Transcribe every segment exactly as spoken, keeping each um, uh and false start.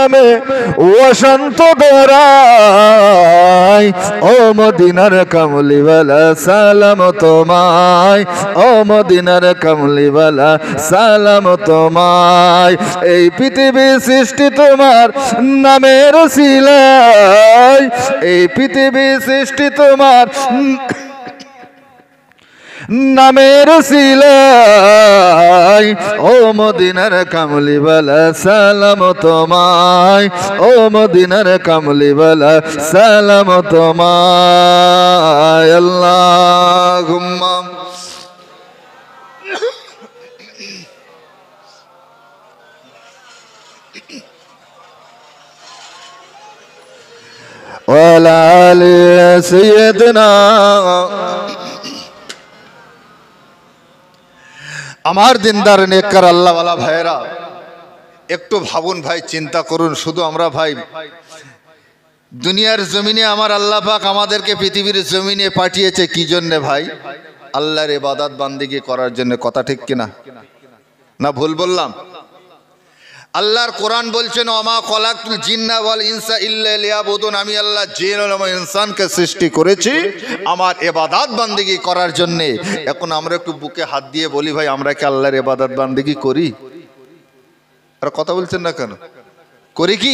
নামে বসন্ত দরাই ও মদিনার কামলিওয়ালা সালাম তোমায় ও মদিনার কামলিওয়ালা সালাম তোমায় এই পৃথিবী সৃষ্টি তোমার নামের উসিলায় এই পৃথিবী সৃষ্টি তোমার নামের উসিলায় ও মদিনার কামলিওয়ালা সালাম তোমায় ও মদিনার কামলিওয়ালা সালাম তোমায় আল্লাহুম্মা ওয়ালা আলি সাইয়্যিদিনা। আমার দিনদার নেককার আল্লাহওয়ালা ভাইরা একটু ভাবুন ভাই, চিন্তা করুন। শুধু আমরা ভাই দুনিয়ার জমিনে আমার আল্লাহ পাক আমাদেরকে পৃথিবীর জমিনে পাঠিয়েছে কি জন্য ভাই? আল্লাহর ইবাদত বান্দিগি করার জন্য। কথা ঠিক কিনা? না ভুল বললাম? আল্লাহর কোরআন বলছেন ওমা খলাকতুল জিন্না ওয়াল ইনসা ইল্লা লিয়াবুদুন, আমি আল্লাহ জিন ও ইনসানকে সৃষ্টি করেছি আমার ইবাদত বান্দিগি করার জন্য। এখন আমরা একটু বুকে হাত দিয়ে বলি ভাই, আমরা কি আল্লাহর ইবাদত বান্দিগি করি? আর কথা বলছেন না কেন? করি কি?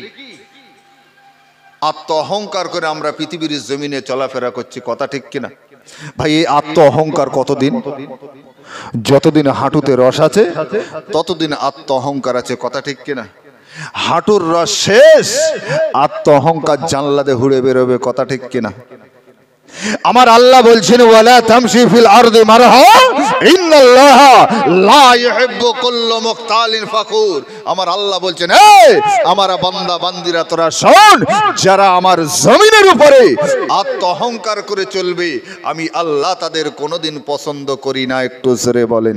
আত্ম অহংকার করে আমরা পৃথিবীর জমিনে চলাফেরা করছি। কথা ঠিক কিনা ভাই? এই আত্ম অহংকার কতদিন? যতদিন হাঁটুতে রস আছে ততদিন আত্ম অহংকার আছে। কথা ঠিক কিনা? হাঁটুর রস শেষ, আত্ম অহংকার জানলাতে হুড়ে বেরোবে। কথা ঠিক কিনা? আমার আল্লাহ বলছেন ওয়ালা তামশি ফিল আরদি মারহা ইন্নাল্লাহা লা ইউহিব্বু কুল্লা মুখতালিন ফাকুর। আমার আল্লাহ বলছেন এই আমার বান্দা বান্দিরা তোরা শোন, যারা আমার জমিনের উপরে আত্ম অহংকার করে চলবে আমি আল্লাহ তাদের কোনোদিন পছন্দ করি না। একটু জোরে বলেন,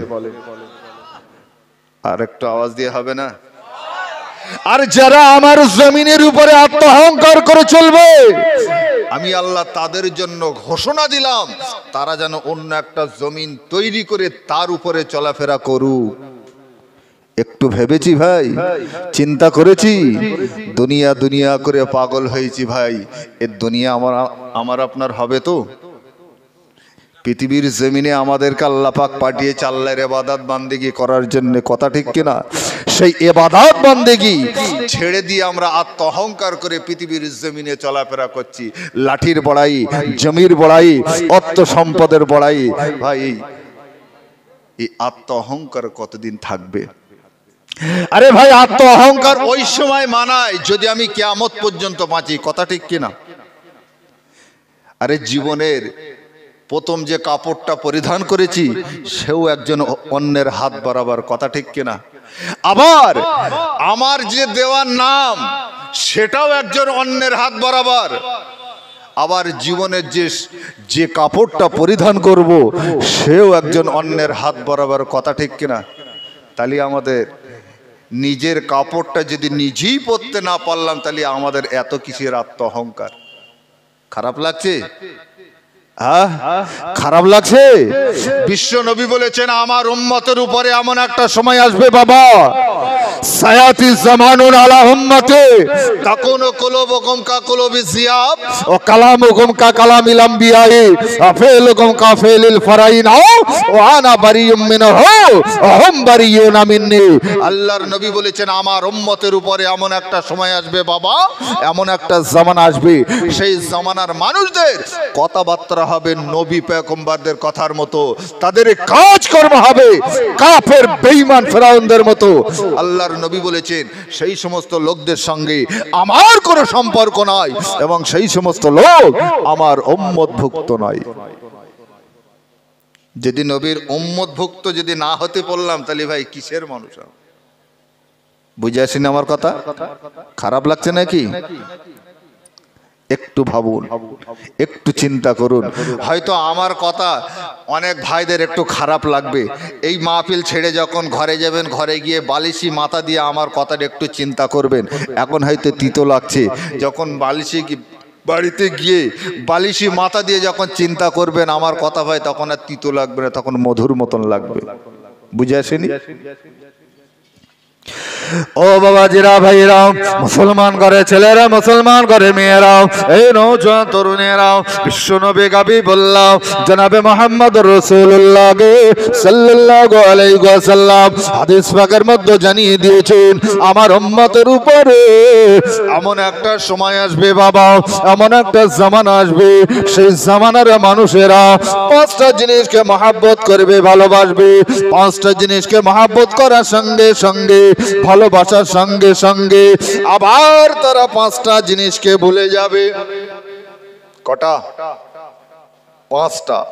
আর একটু আওয়াজ দিয়ে হবে না? আর যারা আমার জমিনের উপরে আত্ম অহংকার করে চলবে আমি আল্লাহ তাদের জন্য ঘোষণা দিলাম তারা যেন অন্য একটা জমিন তৈরি করে তার উপরে চলাফেরা করুক। একটু ভেবেছি ভাই, চিন্তা করেছি, দুনিয়া দুনিয়া করে পাগল হয়েছি ভাই। এর দুনিয়া আমার আমার আপনার হবে তো? পৃথিবীর জমিনে আমাদেরকে আল্লাহ পাক পাঠিয়েছে আল্লাহর ইবাদত বান্দেগি করার জন্য। কথা ঠিক কিনা? সেই ইবাদত বান্দেগি ছেড়ে দিয়ে আমরা আত্ম অহংকার করে পৃথিবীর জমিনে চলাফেরা করছি। লাঠির বড়াই, জমির বড়াই, অর্থ সম্পদের বড়াই। ভাই এই আত্ম অহংকার কতদিন থাকবে? আরে ভাই আত্ম অহংকার ওই সময় মানায় যদি আমি কিয়ামত পর্যন্ত বাঁচি। কথা ঠিক কিনা? আরে জীবনের প্রথম যে কাপড়টা পরিধান করেছি সেও একজন অন্যের হাত বরাবর। কথা ঠিক কিনা? আবার আমার যে দেওয়ার নাম সেটাও একজন অন্যের হাত বরাবর। আবার জীবনের যে যে কাপড়টা পরিধান করব সেও একজন অন্যের হাত বরাবর। কথা ঠিক কিনা? তাহলে আমাদের নিজের কাপড়টা যদি নিজেই পরতে না পারলাম তাহলে আমাদের এত কিসের আত্ম অহংকার? খারাপ লাগছে? হ্যাঁ খারাপ লাগছে? বিশ্ব নবী বলেছেন আমার উম্মতের উপরে এমন একটা সময় আসবে বাবা, সায়াতি জামানুন আলা উম্মতে তাকুনু কুলুবুকুম কা কুলুবি জিয়াব ওয়া কালামুকুম কা কালামিল আমবিয়াই ওয়া ফিলুকুম কা ফিলিল ফারাইন ওয়া আনা বারিয়ুম মিনহু ওয়া হুম বারিয়ুনা মিন্নি। আল্লাহর নবী বলেছেন আমার উম্মতের উপরে এমন একটা সময় আসবে বাবা, এমন একটা জামানা আসবে সেই জামানার মানুষদের কথাবার্তা হবে নবী পয়গম্বরদের কথার মতো, তাদের কাজকর্ম হবে কাফের বেঈমান ফেরাউনদের মতো। আল্লাহর নবী বলেছেন সেই সমস্ত লোকদের সঙ্গে আমার কোনো সম্পর্ক নাই এবং সেই সমস্ত লোক আমার উম্মতভুক্ত নয়। যদি নবীর উম্মতভুক্ত যদি না হতে পারলাম তাহলে ভাই কিসের মানুষ? বুঝে আসেন আমার কথা? খারাপ লাগছে নাকি? একটু ভাবুন, একটু চিন্তা করুন। হয়তো আমার কথা অনেক ভাইদের একটু খারাপ লাগবে। এই মাহফিল ছেড়ে যখন ঘরে যাবেন, ঘরে গিয়ে বালিশি মাথা দিয়ে আমার কথাটা একটু চিন্তা করবেন। এখন হয়তো তিতো লাগছে, যখন বালিশি বাড়িতে গিয়ে বালিশি মাথা দিয়ে যখন চিন্তা করবেন আমার কথা ভাই, তখন আর তিতো লাগবে না, তখন মধুর মতন লাগবে। বুঝে আসেনি? ও বাবাজিরা ভাইরা, মুসলমান করে ছেলেরা, মুসলমান করে মেয়েরাও, এই নৌজওয়ান তরুণেরাও, বিশ্বনবী গাবি বললাম জনাবে মুহাম্মদ রাসূলুল্লাহ সাল্লাল্লাহু আলাইহি ওয়াসাল্লাম হাদিস পাকের মধ্যে জানিয়ে দিয়েছেন, আমার উম্মতের উপরে এমন একটা সময় আসবে বাবা, এমন একটা জামানা আসবে, সেই জামানার মানুষেরা পাঁচটা জিনিসকে মহব্বত করবে, ভালোবাসবে। পাঁচটা জিনিসকে মহব্বত করার সঙ্গে সঙ্গে, ভালোবাসার সঙ্গে সঙ্গে আবার তারা পাঁচটা জিনিসকে ভুলে যাবে। কটা? পাঁচটা।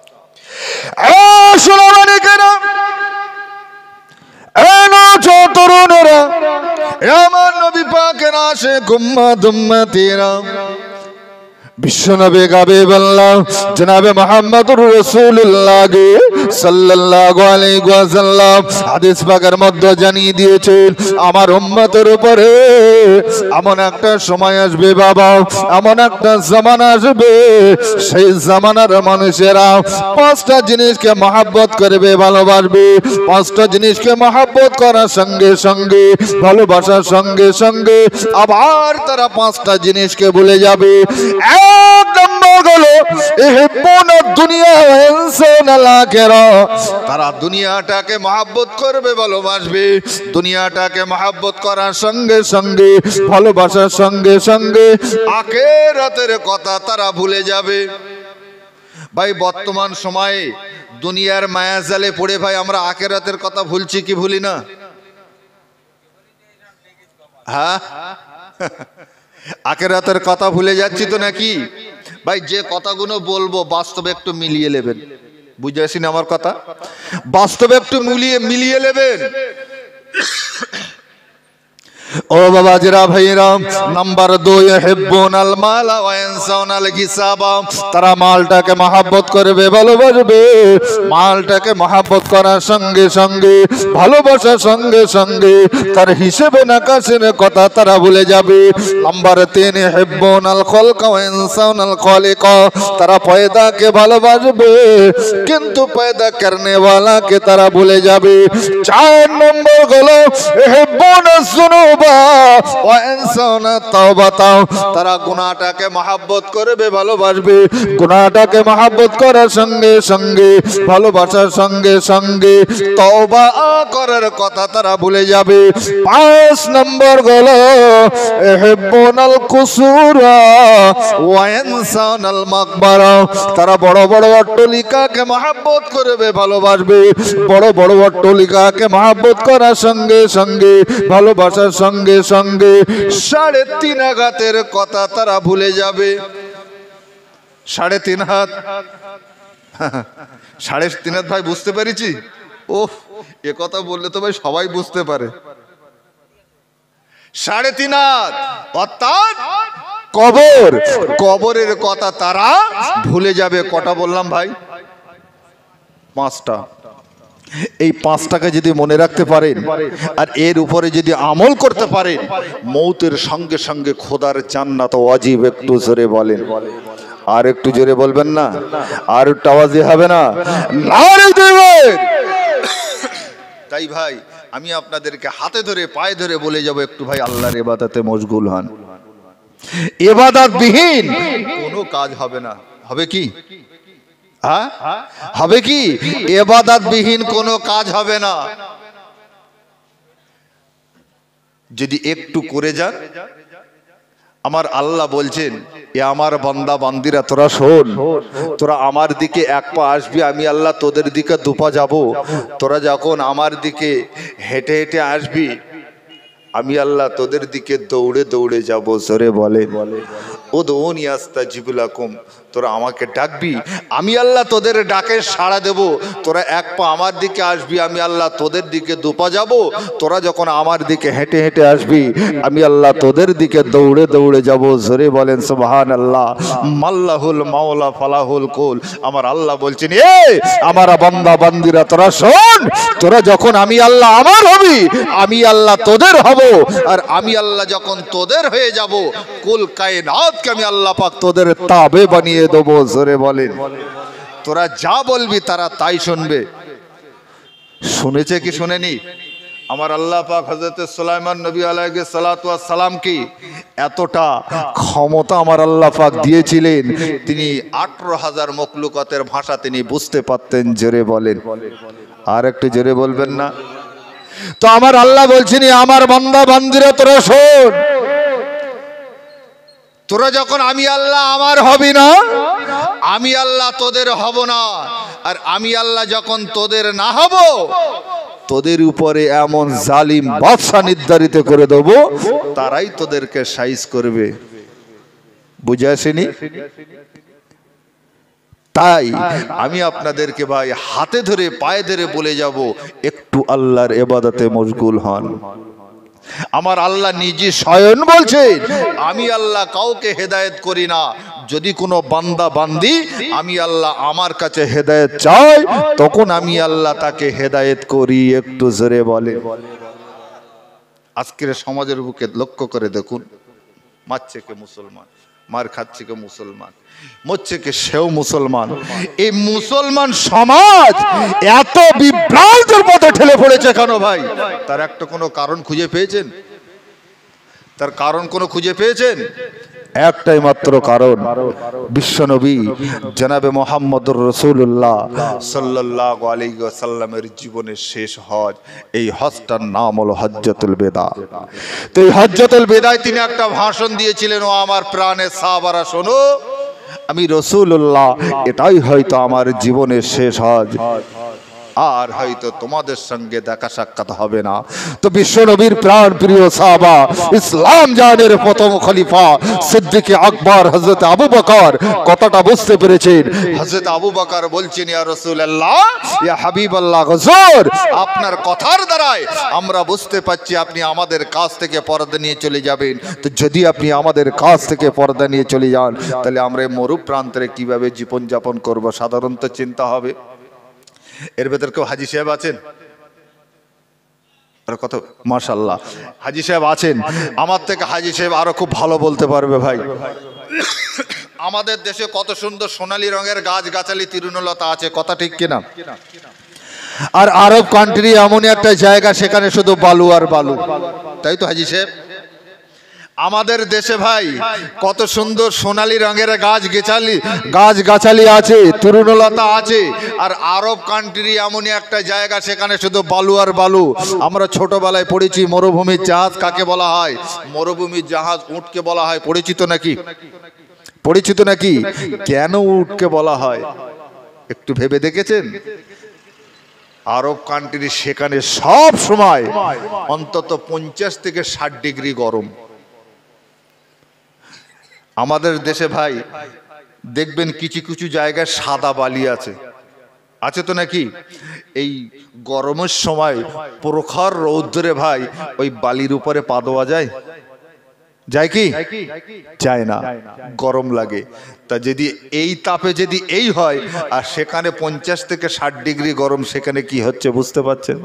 তরুণেরা, আমার নবী পাকের আশিক উম্মত উম্মতিরা, বিশ্বনবী গাবে বললাম জনাবে মুহাম্মদুর রাসূলুল্লাহ সাল্লাল্লাহু আলাইহি ওয়াসাল্লাম হাদিস পাকের মধ্যে জানিয়ে দিয়েছেন, আমার উম্মতের উপরে এমন একটা সময় আসবে বাবা, এমন একটা জামানা আসবে, সেই জামানার মানুষেরা পাঁচটা জিনিসকে মহব্বত করবে, ভালোবাসবে। পাঁচটা জিনিসকে মহব্বত করার সঙ্গে সঙ্গে, ভালোবাসার সঙ্গে সঙ্গে আবার তারা পাঁচটা জিনিসকে ভুলে যাবে। এক নম্বর হলো ইহিব্বুনা দুনিয়া ওয়া ইয়ানসাউনাল আখিরা, তারা দুনিয়াটাকে মহব্বত করবে, ভালোবাসবে। দুনিয়াটাকে মহব্বত করার সঙ্গে সঙ্গে, ভালোবাসার সঙ্গে সঙ্গে আখিরাতের কথা তারা ভুলে যাবে। ভাই বর্তমান সময়ে দুনিয়ার মায়াজালে পড়ে ভাই আমরা আখিরাতের কথা ভুলছি কি ভুলি না? হ্যাঁ, আখিরাতের কথা ভুলে যাচ্ছি তো নাকি? ভাই যে কথাগুলো বলবো বাস্তবে একটু মিলিয়ে নেবেন, বুঝে আসেন আমার কথা? বাস্তবে একটু মিলিয়ে মিলিয়ে নেবেন। ও বাবাজিরা ভাইরা, নাম্বার দুই, ইহিব্বুনাল মালা ওয়া ইয়ানসাউনাল হিসাবা, তারা মালটাকে মহব্বত করবে, ভালোবাসবে। মালটাকে মহব্বত করার সঙ্গে সঙ্গে, ভালোবাসার সঙ্গে সঙ্গে তার হিসেবে নাকাশের কথা তারা ভুলে যাবে। নাম্বার তিন, ইহিব্বুনাল খালকা ওয়া ইয়ানসাউনাল খালিকা, তারা পয়দাকে ভালোবাসবে কিন্তু পয়দা করনে ওয়ালাকে তারা ভুলে যাবে। চার নম্বর হলো ইহিব্বুনাজ যুনুবা ওয়া ইয়ানসাউনা তাওবাতা, তারা গুনাহটাকে মহব্বত করবে, ভালোবাসবে। গুনাহটাকে মহব্বত করার সঙ্গে সঙ্গে, ভালোবাসার সঙ্গে সঙ্গে তওবা করার কথা তারা ভুলে যাবে। পাঁচ নম্বর হলো ইহিব্বুনাল কুসুরা ওয়া ইয়ানসাউনাল মাকবারা, তারা বড় বড় অট্টালিকাকে মহব্বত করবে, ভালোবাসবে। বড় বড় অট্টালিকাকে মহব্বত করার সঙ্গে সঙ্গে, ভালোবাসার সঙ্গে সঙ্গে সাড়ে তিন আঘাতের কথা তারা ভুলে যাবে। সাড়ে তিন হাত, সাড়ে তিন হাত ভাই বুঝতে পেরেছি? ও এ কথা বললে তো ভাই সবাই বুঝতে পারে। সাড়ে তিন হাত অর্থাৎ কবর, কবরের কথা তারা ভুলে যাবে। কটা বললাম ভাই? পাঁচটা। এই পাঁচটাকে যদি মনে রাখতে পারেন আর এর উপরে যদি আমল করতে পারেন, মৌতের সঙ্গে সঙ্গে খোদার জান্নাত ওয়াজিব। একটু জোরে বলেন, আর একটু জোরে বলবেন না? আর একটু আওয়াজে হবে না? নারে দেবেন। তাই ভাই আমি আপনাদেরকে হাতে ধরে পায়ে ধরে বলে যাব, একটু ভাই আল্লাহর ইবাদতে মশগুল হন। ইবাদত বিহীন কোনো কাজ হবে না। হবে কি? হ্যাঁ হবে কি? ইবাদত বিহীন কোনো কাজ হবে না। যদি একটু করে যান, আমার আল্লাহ বলছেন, এ আমার বান্দা বান্দিরা তোরা শোন, তোরা আমার দিকে এক পা আসবি, আমি আল্লাহ তোদের দিকে দুপা যাব। তোরা যখন আমার দিকে হেঁটে হেঁটে আসবি, আমি আল্লাহ তোদের দিকে দৌড়ে দৌড়ে যাব। জোরে বলে, উদউনি আস্তাজিব লাকুম, তোরা আমাকে ডাকবি, আমি আল্লাহ তোদের ডাকে সাড়া দেব। তোরা এক পা আমার দিকে আসবি, আমি আল্লাহ তোদের দিকে দুপা যাব। তোরা যখন আমার দিকে হেঁটে হেঁটে আসবি, আমি আল্লাহ তোদের দিকে দৌড়ে দৌড়ে যাব। জোরে বলেন সুবহানাল্লাহ। মাল্লাহুল মাওলা ফালাহুল কুল। আমার আল্লাহ বলছেন, এ আমার বান্দা বান্দিরা তোরা শোন, তোরা যখন আমি আল্লাহ আমার হবি, আমি আল্লাহ তোদের হব। আর আমি আল্লাহ যখন তোদের হয়ে যাব, কুল কায়নাতকে আমি আল্লাহ পাক তোদের তাবে বানিয়ে দেবো। জোরে বলেন, তোরা যা বলবি তারা তাই শুনবে। শুনেছে কি শুনেনি? আমার আল্লাহ পাক হযরত সুলাইমান নবী আলাইহিস সালাতু ওয়াস সালাম কি এতটা ক্ষমতা আমার আল্লাহ পাক দিয়েছিলেন, তিনি আঠারো হাজার মখলুকাতের ভাষা তিনি বুঝতে পারতেন। জোরে বলেন, আর একটু জোরে বলবেন না? তো আমার আল্লাহ বলছেন, আমার বান্দা বান্দিরা তোরা শোন, তোরা যখন আমি আল্লাহ আমার হবি না, আমি আল্লাহ তোদের হব না, আর আমি আল্লাহ যখন তোদের না হব, তোদের উপরে এমন জালিম বাদশা নির্ধারিত করে দেব, তারাই তোদেরকে সাইজ করবে। বুঝে আসেনি? তাই আমি আপনাদেরকে ভাই হাতে ধরে পায়ে ধরে বলে যাব, একটু আল্লাহর ইবাদতে মশগুল হন। আমার আল্লাহ নিজে স্বয়ং বলছেন, আমি আল্লাহ কাউকে হেদায়েত করি না, যদি কোনো বান্দা বান্দি আমি আল্লাহ আমার কাছে হেদায়েত চায়, তখন আমি আল্লাহ তাকে হেদায়েত করি। একটু জোরে বলে। আজকের সমাজের বুকে লক্ষ্য করে দেখুন, মারছে কে মুসলমান, মার খাচ্ছে কে মুসলমান, মরছে কে সেও মুসলমান। এই মুসলমান সমাজ এত বিভ্রান্তের পথে ঠেলে পড়েছে কেন ভাই? তার একটা কোনো কারণ খুঁজে পেয়েছেন? তার কারণ কোনো খুঁজে পেয়েছেন? একটাই মাত্র কারণ, বিশ্বনবী জনাবে মুহাম্মদুর রাসূলুল্লাহ সাল্লাল্লাহু আলাইহি ওয়াসাল্লামের জীবনের শেষ হজ। এই হজটার নাম হলো হজ্জাতুল বিদা। তো এই হজ্জাতুল বিদায় তিনি একটা ভাষণ দিয়েছিলেন, ও আমার প্রাণের সাহাবারা শোনো, আমি রাসূলুল্লাহ, এটাই হয়তো আমার জীবনের শেষ হজ, আর হয়তো তোমাদের সঙ্গে দেখা সাক্ষাৎ হবে না। তো বিশ্ব নবীর প্রাণ প্রিয় সাহাবা, ইসলাম জাহানের প্রথম খলিফা সিদ্দিক আকবর হযরত আবু বকর কথাটা বুঝতে পেরেছেন। হযরত আবু বকর বলছেন, ইয়া রাসূলুল্লাহ, ইয়া হাবিবাল্লাহ, হুজুর আপনার কথার দ্বারাই আমরা বুঝতে পারছি আপনি আমাদের কাছ থেকে পর্দা নিয়ে চলে যাবেন। তো যদি আপনি আমাদের কাছ থেকে পর্দা নিয়ে চলে যান, তাহলে আমরা মরু প্রান্তরে কিভাবে জীবন যাপন করব? সাধারণত চিন্তা হবে। এর ভেতর কেউ হাজী সাহেব আছেন? কত মাশাআল্লাহ হাজী সাহেব আছেন। আমার থেকে হাজী সাহেব আরো খুব ভালো বলতে পারবে ভাই। আমাদের দেশে কত সুন্দর সোনালী রঙের গাছ গাছালি তৃণলতা আছে, কথা ঠিক কিনা? আর আরব কান্ট্রি এমন একটা জায়গা, সেখানে শুধু বালু আর বালু, তাই তো হাজী সাহেব? আমাদের দেশে ভাই কত সুন্দর সোনালী রঙের গাছ গেছালি গাছ গাছালি আছে, তরুণলতা আছে, আর আরব কান্ট্রি এমনই একটা জায়গা, সেখানে শুধু বালু আর বালু। আমরা ছোটবেলায় পড়েছি মরুভূমির জাহাজ কাকে বলা হয়? মরুভূমির জাহাজ উটকে বলা হয়। পরিচিত নাকি? পরিচিত নাকি? কেন উটকে বলা হয় একটু ভেবে দেখেছেন? আরব কান্ট্রি সেখানে সব সময় অন্তত পঞ্চাশ থেকে ষাট ডিগ্রি গরম। আমাদের দেশে ভাই দেখবেন কিছু কিছু জায়গায় সাদা বালি আছে, আছে তো নাকি? এই গরমের সময় প্রখর রৌদ্রে ভাই ওই বালির উপরে পা দেওয়া যায়? যায় কি? যায় না, গরম লাগে। তা যদি এই তাপে যদি এই হয়, আর সেখানে পঞ্চাশ থেকে ষাট ডিগ্রি গরম, সেখানে কি হচ্ছে বুঝতে পারছেন?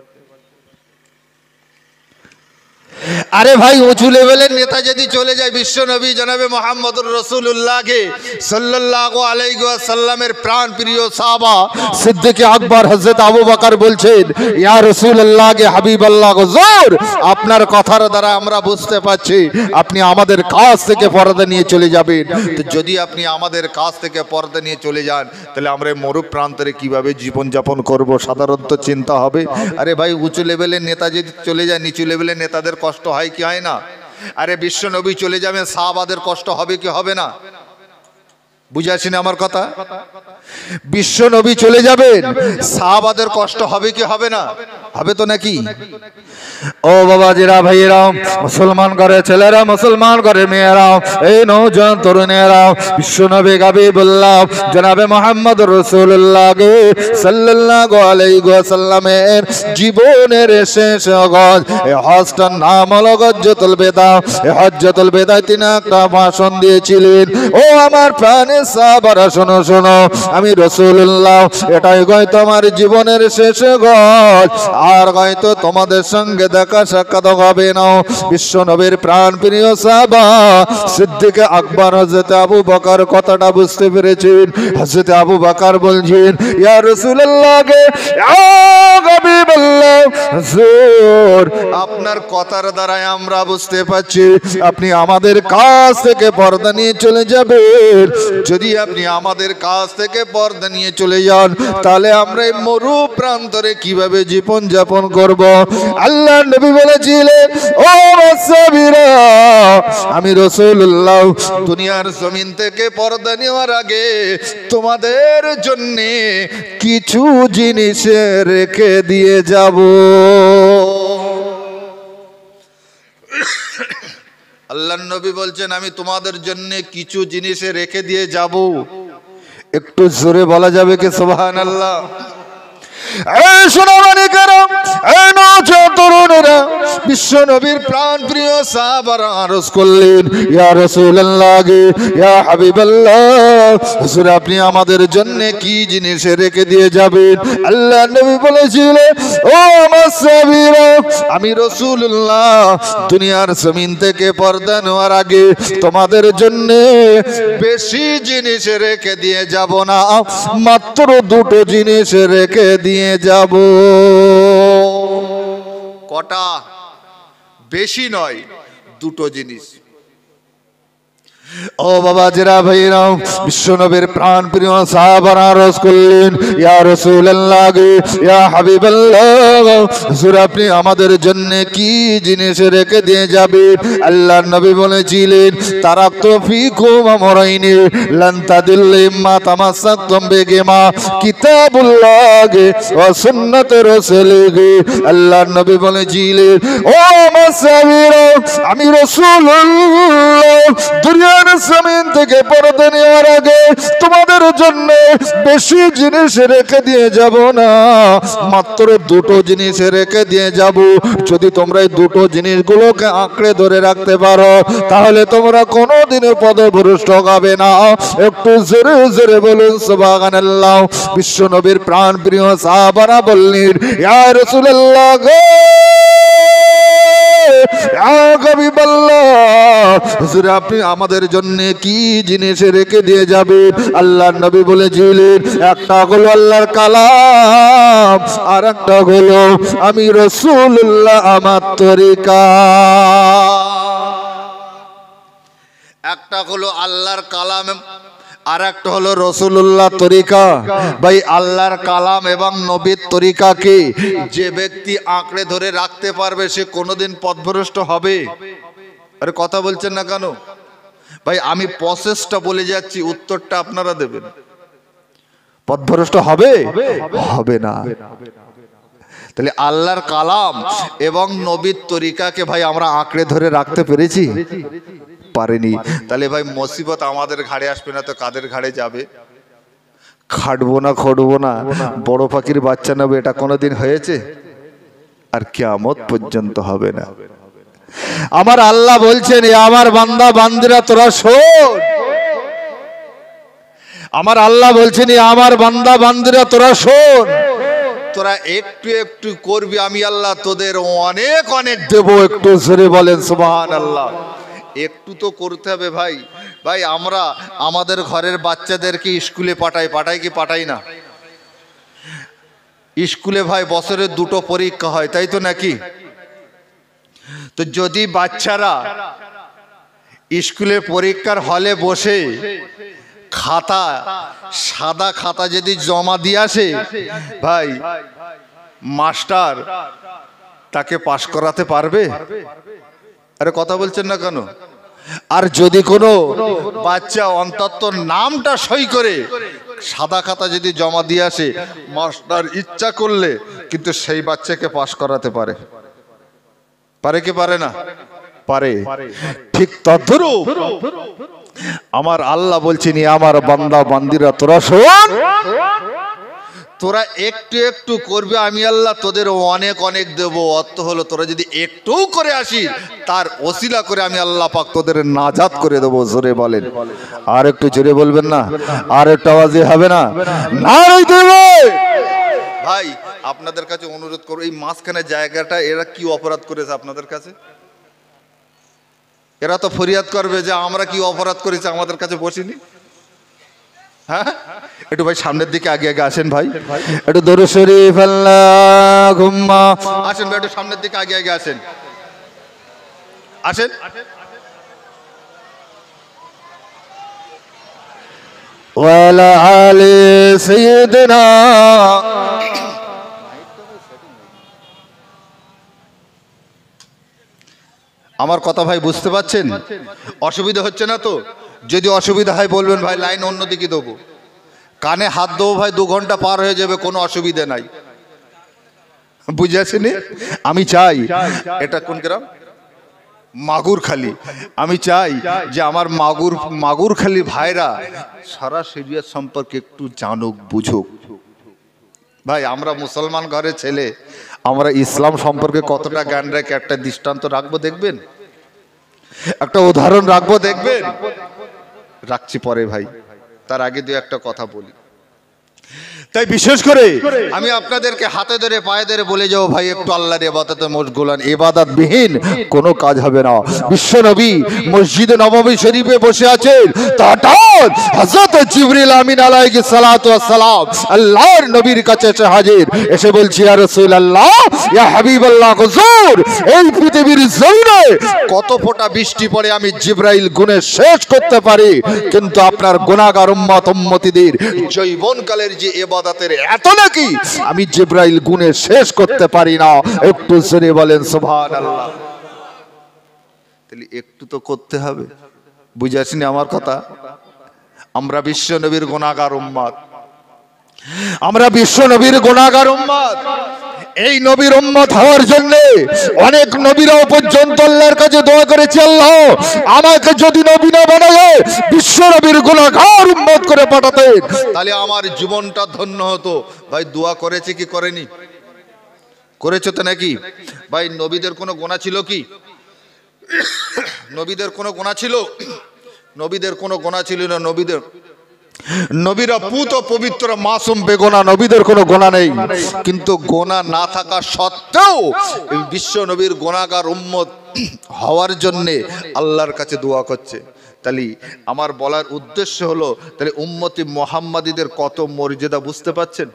আরে ভাই উঁচু লেভেলের নেতা যদি চলে যায়, বিশ্ব নবী জনাবে মুহাম্মদুর রাসূলুল্লাহকে সাল্লাল্লাহু আলাইহি ওয়াসাল্লামের প্রাণ প্রিয় সাহাবা সিদ্দিক আকবর হযরত আবু বকর বলছেন, ইয়া রাসূলুল্লাহ কে হাবিবাল্লাহ, হুজুর আপনার কথার দ্বারা আমরা বুঝতে পারছি আপনি আমাদের কাছ থেকে পর্দা নিয়ে চলে যাবেন। তো যদি আপনি আমাদের কাছ থেকে পর্দা নিয়ে চলে যান, তাহলে আমরা মরু প্রান্তরে কিভাবে জীবন যাপন করব? সাধারণত চিন্তা হবে। আরে ভাই উঁচু লেভেলের নেতা যদি চলে যায়, নিচু লেভেলের নেতাদের কষ্ট হয় কি হয় না? আরে বিশ্ব নবী চলে যাবেন, সাহাবাদের কষ্ট হবে কি হবে না? বুঝে আসেনি আমার কথা? বিশ্ব নবী চলে যাবেন, সাহাবাদের কষ্ট হবে কি হবে না? হবে তো নাকি? ও বাবাজিরা, ভাইয়েরা, মুসলমান ঘরে ছেলেরা, মুসলমান ঘরে মেয়েরা, এই নওজোয়ান তরুণেরা, বিশ্বনবী হাবিবুল্লাহ জনাবে মুহাম্মদুর রাসূলুল্লাহ সাল্লাল্লাহু আলাইহি ওয়াসাল্লামের জীবনের শেষ হজ, এই হজটার নাম হলো হজ্জাতুল বিদা। এই হজ্জাতুল বিদায় তিনি একটা ভাষণ দিয়েছিলেন। ও আমার প্রাণের সাহাবারা শোনো শোনো, আমি রাসূলুল্লাহ, এটাই হয়তো আমার জীবনের শেষ হজ, আর হয়তো তোমাদের সঙ্গে দেখা সাক্ষাৎ হবে না। বিশ্ব নবীর প্রাণ প্রিয় সাহাবা সিদ্দিক আকবর হযরত আবু বকর কথাটা বুঝতে পেরেছেন। হযরত আবু বকর বলছেন, ইয়া রাসূলুল্লাহ গে ইয়া হাবিবাল্লাহ, হুজুর আপনার কথার দ্বারাই আমরা বুঝতে পারছি আপনি আমাদের কাছ থেকে পর্দা নিয়ে চলে যাবেন। যদি আপনি আমাদের কাছ থেকে পর্দা নিয়ে চলে যান তাহলে আমরা এই মরু প্রান্তরে কিভাবে জীবন যাপন করব? আল্লাহ নবী বলেছিলেন, ও সাহাবীরা, আমি রাসূলুল্লাহ দুনিয়ার জমিন থেকে পর্দা নেওয়ার আগে তোমাদের জন্য কিছু জিনিস রেখে দিয়ে যাব। আল্লাহ নবী বলছেন, আমি তোমাদের জন্য কিছু জিনিস রেখে দিয়ে যাব। একটু জোরে বলা যাবে কি সুবহানাল্লাহ? এই সোনামানি কারাম, এই নওজোয়ান তরুণেরা বিশ্ব নবীর প্রাণ প্রিয় সাহাবারা আরজ করলেন, ইয়া রাসূলুল্লাহ, ইয়া হাবিবাল্লাহ, হুজুর আপনি আমাদের জন্য কি জিনিস রেখে দিয়ে যাবেন? আল্লাহ নবী বলেছিলেন, ও আমার সাহাবীরা, আমি রাসূলুল্লাহ দুনিয়ার জমিন থেকে পর্দা নেওয়ার আগে তোমাদের জন্য বেশি জিনিস রেখে দিয়ে যাব না, মাত্র দুটো জিনিস রেখে দিয়ে যাব। কটা? বেশি নয়, দুটো জিনিস। ও বাবা জেরা ভাইরা, বিশ্বনবীর প্রাণ প্রিয় সাহাবারা আরজ করলেন, ইয়া রাসূলুল্লাহ, ইয়া হাবিবাল্লাহ, হুজুর আপনি আমাদের জন্য কি জিনিস রেখে দিয়ে যাবেন? আল্লাহর নবী বলেছিলেন, তারাকতু ফীকুম আমরাইনি লান তাদিল্লু ইম্মা তামাসসাকতুম বিহিমা কিতাবুল্লাহ ওয়া সুন্নাত রাসূলিহি। আল্লাহর নবী বলেছিলেন, ও আমার সাহাবীরা, আমি রাসূলুল্লাহ দুনিয়া জমিন থেকে পর্দা নেওয়ার আগে তোমাদের জন্য বেশি জিনিস রেখে দিয়ে যাব না, মাত্র দুটো জিনিস রেখে দিয়ে যাব। যদি তোমরা এই দুটো জিনিসগুলোকে আঁকড়ে ধরে রাখতে পারো তাহলে তোমরা কোনোদিনও পদভ্রষ্ট হবে না। একটু জোরে জোরে বলুন সুবহানাল্লাহ। বিশ্ব নবীর প্রাণ প্রিয় সাহাবারা বললেন, ইয়া রাসূলুল্লাহ গো, হুজুর আপনি আমাদের জন্য কি জিনিস রেখে দিয়ে যাবেন? আল্লাহর নবী বলেছিলেন, একটা হলো আল্লাহর কালাম, আর একটা হলো আমি রাসূলুল্লাহ আমার তরিকা। একটা হলো আল্লাহর কালাম আর একটা হলো রাসূলুল্লাহ তরিকা। ভাই আল্লাহর কালাম এবং নবীর তরিকাকে যে ব্যক্তি আঁকড়ে ধরে রাখতে পারবে সে কোনোদিন পথভ্রষ্ট হবে? আরে কথা বলছেন না কেন ভাই? আমি প্রসেসটা বলে যাচ্ছি, উত্তরটা আপনারা দেবেন। পথভ্রষ্ট হবে? হবে না। তাহলে আল্লাহর কালাম এবং নবীর তরিকাকে ভাই আমরা আঁকড়ে ধরে রাখতে পেরেছি? পারেনি। তাহলে ভাই মুসিবত আমাদের ঘাড়ে আসবে না তো কাদের ঘাড়ে যাবে? খাটবো না, খড়বো না, বড় পাখির বাচ্চা নেবে, এটা কোনোদিন হয়েছে? আর কিয়ামত পর্যন্ত হবে না। আমার আল্লাহ বলছেন, আমার বান্দা বান্দিরা তোরা শোন। আমার আল্লাহ বলছেন, আমার বান্দা বান্দিরা তোরা শোন, তোরা একটু একটু করবি, আমি আল্লাহ তোদের অনেক অনেক দেব। একটু জোরে বলেন সুবহানাল্লাহ। একটু তো করতে হবে ভাই। ভাই আমরা আমাদের ঘরের বাচ্চাদেরকে স্কুলে পাঠাই, পাঠাই কি পাঠাই না? স্কুলে ভাই বছরে দুটো পরীক্ষা হয়, তাই তো নাকি? তো যদি বাচ্চারা স্কুলের পরীক্ষার হলে বসে খাতা, সাদা খাতা যদি জমা দিয়ে আসে, ভাই মাস্টার তাকে পাশ করাতে পারবে? আরে কথা বলছেন না কেন? আর যদি কোনো বাচ্চা অন্তত নামটা সই করে সাদা খাতা যদি জমা দিয়ে আসে, মাস্টার ইচ্ছা করলে কিন্তু সেই বাচ্চাকে পাশ করাতে পারে। পারে কি পারে না? পারে। ঠিক তদ্রূপ আমার আল্লাহ বলছেন, আমার বান্দা বান্দিরা তোরা শোন, তোরা একটু একটু করবে, আমি আল্লাহ তোদের অনেক অনেক দেব। অর্থ হলো তোরা যদি একটু করে আসিস তার ওসিলা করে আমি আল্লাহ পাক তোদের নাজাত করে দেবো। জোরে বলেন, আর একটু জোরে বলবেন না? আর একটু আওয়াজে হবে না? নারে দেবে ভাই। আপনাদের কাছে অনুরোধ করব, এই মাঝখানে জায়গাটা এরা কি অপরাধ করেছে আপনাদের কাছে? এরা তো ফরিয়াদ করবে যে আমরা কি অপরাধ করেছি, আমাদের কাছে বসিনি। হ্যাঁ, একটু ভাই সামনের দিকে আগে আগে আসেন ভাই, একটু দরুদ শরীফ আল্লাহুম্মা আসেন ভাই, একটু সামনের দিকে আগে আগে আসেন, আসেন। ওয়ালা আলি সাইয়্যিদিনা। আমার কথা ভাই বুঝতে পাচ্ছেন? অসুবিধা হচ্ছে না তো? যদি অসুবিধা হয় বলবেন ভাই, লাইন অন্যদিকে দেবো, কানে হাত দেবো ভাই, দু ঘন্টা পার হয়ে যাবে, কোনো অসুবিধা নাই। বুঝে আসেনি? আমি চাই, এটা কোন গ্রাম? মাগুরখালি। আমি চাই যে আমার মাগুর মাগুরখালি ভাইরা সারা শরিয়ত সম্পর্কে একটু জানুক, বুঝুক। ভাই আমরা মুসলমান ঘরের ছেলে, আমরা ইসলাম সম্পর্কে কতটা জ্ঞান রেখে একটা দৃষ্টান্ত রাখবো দেখবেন, একটা উদাহরণ রাখবো দেখবেন। রাখছি পরে ভাই, তার আগে দু একটা কথা বলি। তাই বিশেষ করে আমি আপনাদেরকে হাতে ধরে পায়ে ধরে বলে যাও ভাই, একটু আল্লাহর ইবাদতে মশগুলান। ইবাদত বিহীন কোনো কাজ হবে না। বিশ্ব নবী মসজিদে নববী শরীফে বসে আছেন, হঠাৎ হযরত জিবরিল আমিন আলাইহিস সালাতু ওয়াস সালাম আল্লাহর নবীর কাছে এসে হাজির, এসে বলছি ইয়া রাসূলুল্লাহ, ইয়া হাবিবাল্লাহ, হুজুর এই পৃথিবীর জমিনে কত ফোঁটা বৃষ্টি পড়ে আমি জিবরাইল গুণে শেষ করতে পারি, কিন্তু আপনার গুনাহগার উম্মত উম্মতিদের যৌবনকালের যে ইবাদতের এত নাকি আমি জিবরাইল গুণে শেষ করতে পারি না। একটু জোরে বলেন সুবহানাল্লাহ। তাহলে একটু তো করতে হবে, বুঝে আসেনি আমার কথা? আমরা বিশ্ব নবীর গুনাহগার উম্মত, আমরা বিশ্ব নবীর গুনাহগার উম্মত। এই নবীর উম্মত হওয়ার জন্য অনেক নবীরাও পর্যন্ত আল্লাহর কাছে দোয়া করেছে, আল্লাহ আমাকে যদি নবী না বানায় বিশ্ব নবীর গুনাহগার উম্মত করে পাঠাতেন, তাহলে আমার জীবনটা ধন্য হতো। ভাই দোয়া করেছে কি করেনি? করেছে তো নাকি? ভাই নবীদের কোনো গুনাহ ছিল কি? নবীদের কোনো গুনাহ ছিল? নবীদের কোনো গুনাহ ছিল না। নবীদের নবীরা পুত পবিত্র মাসুম বেগুনা, নবীদের কোনো গোনা নেই। কিন্তু গোনা না থাকা সত্ত্বেও বিশ্ব নবীর গুনাহগার উম্মত হওয়ার জন্যে আল্লাহর কাছে দোয়া করছে। তাহলে আমার বলার উদ্দেশ্য হলো, তাহলে উম্মতি মুহাম্মাদীদের কত মর্যাদা বুঝতে পাচ্ছেন?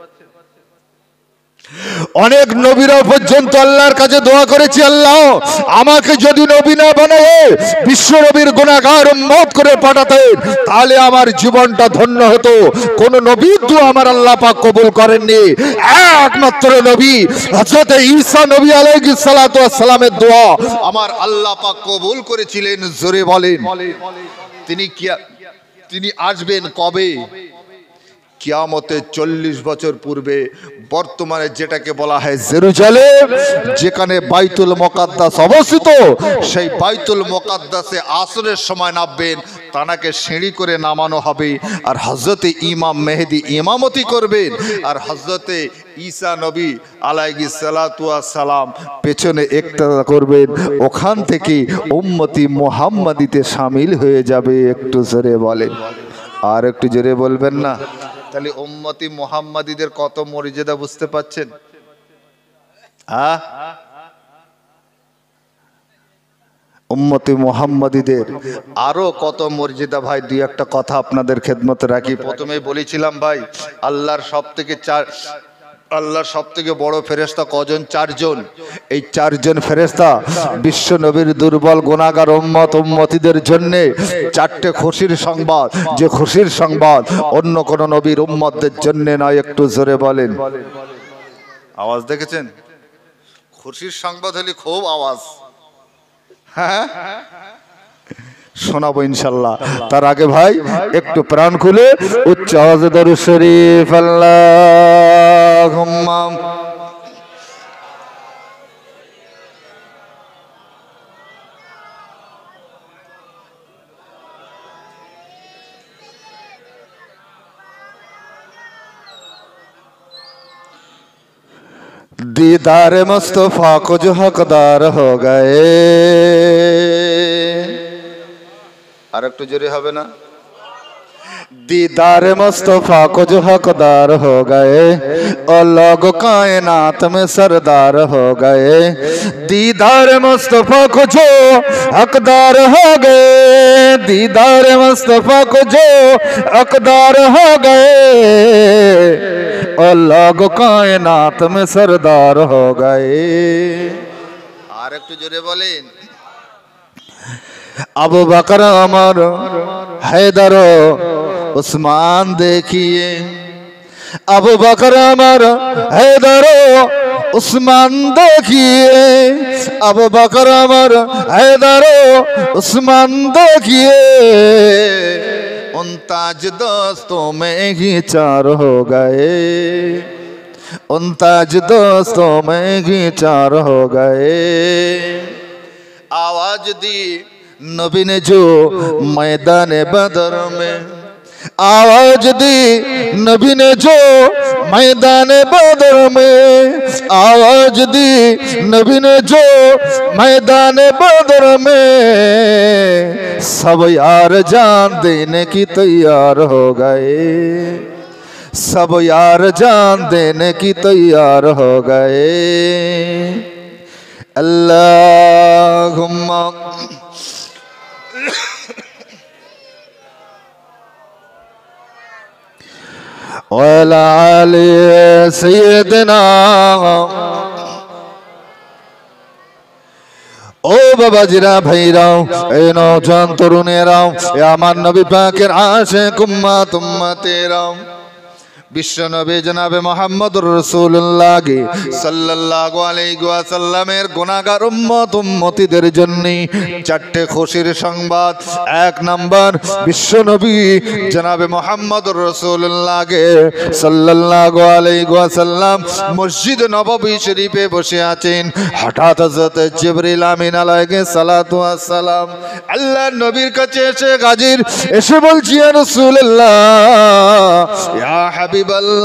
অনেক নবীরা পর্যন্ত আল্লাহর কাছে দোয়া করেছে, আল্লাহ আমাকে যদি নবী না বানায় বিশ্ব নবীর গুনাহগার উম্মত করে পাঠাতেন, তাহলে আমার জীবনটা ধন্য হতো। কোন নবীর দোয়া আমার আল্লাহ পাক কবুল করেননি। একমাত্র নবী হযরত ঈসা নবী আলাইহিস সালাতু ওয়াস সালামের দোয়া আমার আল্লাহ পাক কবুল করেছিলেন। জোরে বলেন। তিনি কি তিনি আসবেন কবে? কিয়ামতে চল্লিশ বছর পূর্বে বর্তমানে যেটাকে বলা হয় জেরুজালেম, যেখানে বাইতুল মুকাদ্দাস অবস্থিত, সেই বাইতুল মুকাদ্দাসে আসরের সময় নামবেন, তানাকে সিঁড়ি করে নামানো হবে, আর হযরতে ইমাম মেহেদি ইমামতি করবেন, আর হযরতে ঈসা নবী আলাইহিস সালাতু ওয়াস সালাম পেছনে ইক্তাদা করবেন। ওখান থেকে উম্মতি মুহাম্মাদিতে শামিল হয়ে যাবে। একটু জোরে বলেন, আর একটু জোরে বলবেন না? তাহলে উম্মতি মুহাম্মাদীদের কত মর্যাদা বুঝতে পাচ্ছেন? হ্যাঁ, উম্মতি মুহাম্মাদীদের আরো কত মর্যাদা। ভাই দুই একটা কথা আপনাদের খেদমতে রাখি। প্রথমেই বলেছিলাম ভাই, আল্লাহর সব থেকে চার আল্লাহর সব থেকে বড় ফেরেশতা কজন? চারজন। এই চারজন ফেরেশতা বিশ্ব নবীর দুর্বল গুনাহগার উম্মত উম্মতিদের জন্য চারটে খুশির সংবাদ, যে খুশির সংবাদ অন্য কোন নবীর উম্মতদের জন্য নয়। একটু জোরে বলেন। আওয়াজ দেখেছেন? খুশির সংবাদ হলে খুব আওয়াজ, হ্যাঁ শোনাবো ইনশাল্লাহ। তার আগে ভাই একটু প্রাণ খুলে উচ্চ আওয়াজে দরুদ শরীফ আল্লাহুম্মা दीदार मुस्तफा को जो हकदार हो गए। আর একটু জোরে হবে না? दीदार मुस्तफा को जो हकदार हो गए और लोग कायनात में सरदार हो गए। दीदार मुस्तफा को जो हकदार हो गए, दीदार मुस्तफा को जो हकदार हो गए और लोग कायनात में सरदार हो गए। আর একটু জোরে বলেন। अबू बकर उमर हैदर उस्मान देखिए, अबू बकर उमर हैदर उस्मान देखिए, अबू बकर उमर हैदर उस्मान देखिए। उन ताज दोस्तों में ही चार हो गए, उन ताज दोस्तों में ही चार हो गए। आवाज दी नबी ने जो मैदान बदर में, आवाज दी नबी ने जो मैदान बदर में, आवाज दी नबी ने जो मैदान बदर में। सब यार जान देने की तैयार हो गए, सब यार जान देने की तैयार हो गए। अल्लाहुम्मा वअला आलि सय्यदना। ओ बाबाजीरा भाईराओ, ए नौजवान तरुणेराओ, ए आमार नबी पाकेर आशिक उम्मत उम्मतेराओ, বিশ্ব নবী জনাবে মুহাম্মদুর রাসূলুল্লাহ সাল্লাল্লাহু আলাইহি ওয়াসাল্লামের গুনাহগার উম্মত উম্মতিদের জন্য চারটি খুশির সংবাদ। এক নাম্বার, বিশ্ব নবী জনাবে মুহাম্মদুর রাসূলুল্লাহ সাল্লাল্লাহু আলাইহি ওয়াসাল্লাম মসজিদ নববী শরীফে বসে আছেন। হঠাৎ হযরত জিবরিল আমিন আলাইহিস সালাতু ওয়াস সালাম আল্লাহর নবীর কাছে এসে হাজির, এসে বলছি ইয়া রাসূলুল্লাহ, ইয়া হাবিব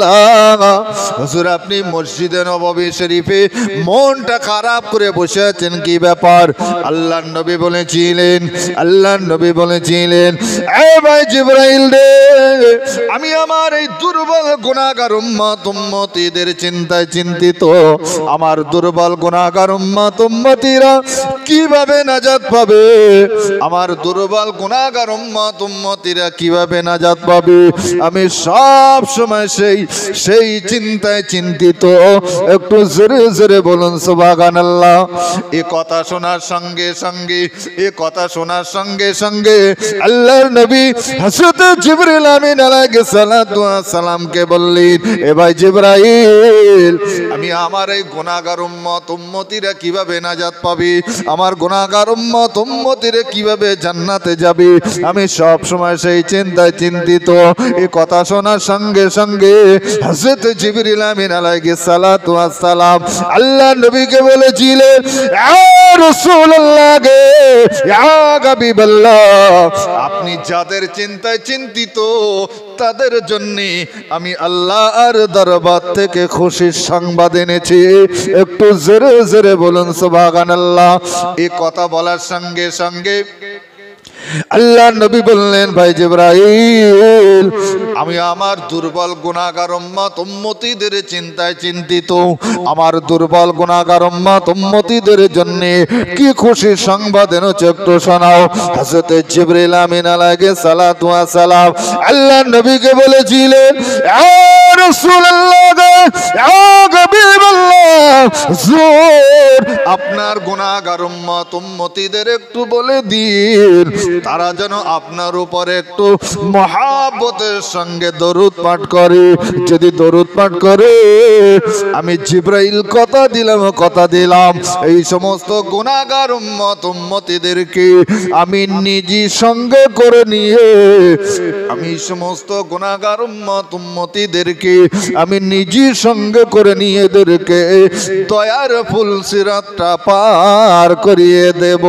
হুজুর আপনি মসজিদে নববী শরীফে মনটা খারাপ করে বসে আছেন, কি ব্যাপার? আল্লাহর নবী বলেছিলেন, আল্লাহর নবী বলেছিলেন, এ ভাই জিবরাইল রে, আমি আমার এই দুর্বল গুনাহগার উম্মত উম্মতিদের চিন্তায় চিন্তিত। আমার দুর্বল গুনাহগার উম্মত উম্মতিরা কিভাবে নাজাত পাবে? আমার দুর্বল গুনাহগার উম্মত উম্মতিরা কিভাবে নাজাত পাবে? আমি সব সময় সেই সেই চিন্তায় চিন্তিত। একটু জোরে জোরে বলুন সুবহানাল্লাহ। এই কথা শোনার সঙ্গে সঙ্গে এই কথা শোনার সঙ্গে সঙ্গে আল্লাহর নবী হযরত জিবরিল আমিন আলাইহিস সালাতু ওয়াস সালামকে বললেন, এ ভাই জিবরাইল, আমি আমার এই গুনাহগার উম্মত উম্মতিরা কিভাবে নাজাত পাবে? আমার গুনাহগার উম্মত উম্মতিরা কিভাবে জান্নাতে যাবে? আমি সব সময় সেই চিন্তায় চিন্তিত। এই কথা শোনার সঙ্গে সঙ্গে হযরত জিবরিল আমিন আলাইহিস সালাতু ওয়াস সালাম আল্লাহর নবীকে বলেছিলেন, ইয়া রাসূলুল্লাহ গে, ইয়া হাবিবাল্লাহ, আপনি যাদের চিন্তায় চিন্তিত তাদের জন্য আমি আল্লাহর দরবার থেকে খুশির সংবাদ এনেছি। একটু জোরে জোরে বলুন সুবহানাল্লাহ। এই কথা বলার সঙ্গে সঙ্গে আল্লাহ নবী বললেন, ভাই জিবরাইল, আমি আমার দুর্বল গুনাহগার উম্মত উম্মতিদের চিন্তায় চিন্তিত। আমার দুর্বল গুনাহগার উম্মত উম্মতিদের জন্য কি খুশি সংবাদ এনেছো একটু শোনাও। হযরত জিবরিল আমিন আলাইহিস সালাতু ওয়াস সালাম আল্লাহ নবীকে বলেছিলেন, ইয়া রাসূলুল্লাহ, ইয়া হাবিবাল্লাহ, হুজুর আপনার গুনাহগার উম্মত উম্মতিদের একটু বলে দিন তারা যেন আপনার উপরে একটু মহব্বতের সঙ্গে দরুদ পাঠ করে। যদি দরুদ পাঠ করে, আমি জিবরাইল কথা দিলাম কথা দিলাম এই সমস্ত গুনাহগার উম্মত উম্মতিদেরকে আমি নিজে সঙ্গে করে নিয়ে আমি সমস্ত গুনাহগার উম্মত উম্মতিদেরকে আমি নিজে সঙ্গে করে নিয়ে এদেরকে দয়ার ফুল সিরাতটা পার করিয়ে দেব।